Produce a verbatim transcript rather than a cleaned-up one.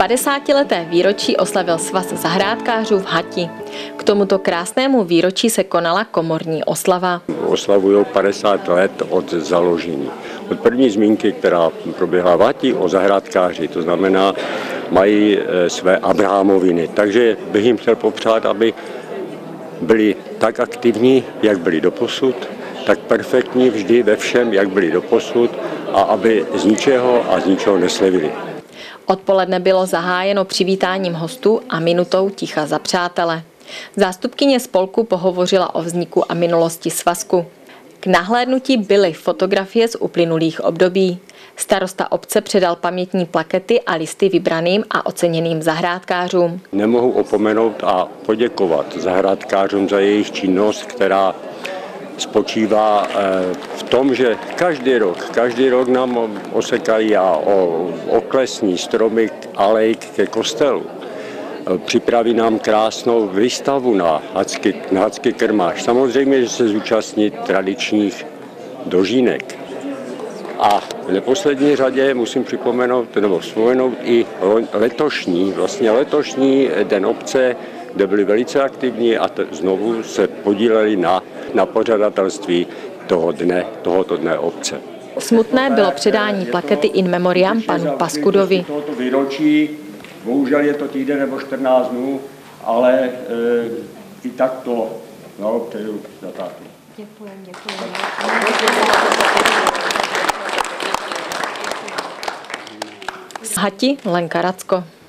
padesátileté výročí oslavil Svaz zahrádkářů v Hati. K tomuto krásnému výročí se konala komorní oslava. Oslavují padesát let od založení. Od první zmínky, která proběhla v Hati o zahrádkáři, to znamená, mají své Abrahamoviny. Takže bych jim chtěl popřát, aby byli tak aktivní, jak byli doposud, tak perfektní vždy ve všem, jak byli doposud, a aby z ničeho a z ničeho neslevili. Odpoledne bylo zahájeno přivítáním hostů a minutou ticha za přátele. Zástupkyně spolku pohovořila o vzniku a minulosti svazku. K nahlédnutí byly fotografie z uplynulých období. Starosta obce předal pamětní plakety a listy vybraným a oceněným zahrádkářům. Nemohu opomenout a poděkovat zahrádkářům za jejich činnost, která spočívá v tom, že každý rok, každý rok nám osekají a oklesní stromy alej ke kostelu. Připraví nám krásnou výstavu na Hatský, na Hatský Krmáš. Samozřejmě, že se zúčastní tradičních dožínek. A v neposlední řadě musím připomenout nebo vzpomenout i letošní, vlastně letošní den obce, kde byli velice aktivní a znovu se podíleli na, na pořadatelství toho dne, tohoto dne obce. Smutné bylo předání plakety in memoriam panu Paskudovi. Bohužel je to týden nebo čtrnáct dnů, ale e, i tak to blahopřeju za tátu. Děkujem, děkujem. Z Hati Lenka Racko.